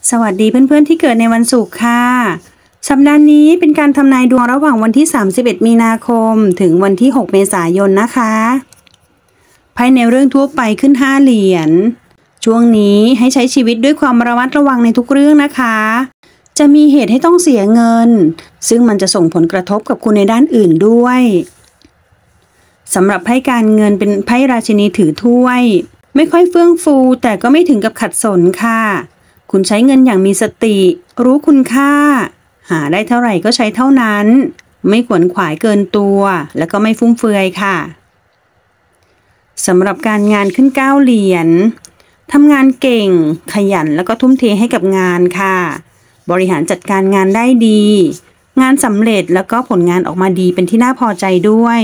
สวัสดีเพื่อนๆที่เกิดในวันศุกร์ค่ะสัปดาห์นี้เป็นการทำนายดวงระหว่างวันที่31มีนาคมถึงวันที่6เมษายนนะคะไพ่ในเรื่องทั่วไปขึ้น5เหรียญช่วงนี้ให้ใช้ชีวิตด้วยความระมัดระวังในทุกเรื่องนะคะจะมีเหตุให้ต้องเสียเงินซึ่งมันจะส่งผลกระทบกับคุณในด้านอื่นด้วยสำหรับไพ่การเงินเป็นไพ่ราชินีถือถ้วยไม่ค่อยเฟื่องฟูแต่ก็ไม่ถึงกับขัดสนค่ะคุณใช้เงินอย่างมีสติรู้คุณค่าหาได้เท่าไหร่ก็ใช้เท่านั้นไม่ขวนขวายเกินตัวแล้วก็ไม่ฟุ่มเฟือยค่ะสำหรับการงานขึ้น9เหรียญทำงานเก่งขยันแล้วก็ทุ่มเทให้กับงานค่ะบริหารจัดการงานได้ดีงานสำเร็จแล้วก็ผลงานออกมาดีเป็นที่น่าพอใจด้วย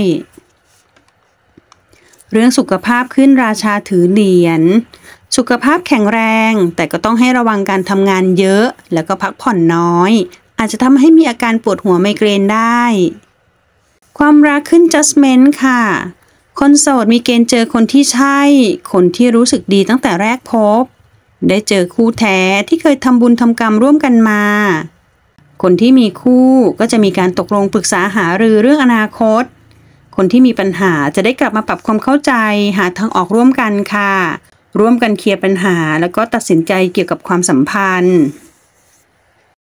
เรื่องสุขภาพขึ้นราชาถือเหรียญสุขภาพแข็งแรงแต่ก็ต้องให้ระวังการทำงานเยอะแล้วก็พักผ่อนน้อยอาจจะทำให้มีอาการปวดหัวไมเกรนได้ความรักขึ้น Judgment ค่ะคนโสดมีเกณฑ์เจอคนที่ใช่คนที่รู้สึกดีตั้งแต่แรกพบได้เจอคู่แท้ที่เคยทำบุญทำกรรมร่วมกันมาคนที่มีคู่ก็จะมีการตกลงปรึกษาหารือเรื่องอนาคตคนที่มีปัญหาจะได้กลับมาปรับความเข้าใจหาทางออกร่วมกันค่ะร่วมกันเคลียร์ปัญหาแล้วก็ตัดสินใจเกี่ยวกับความสัมพันธ์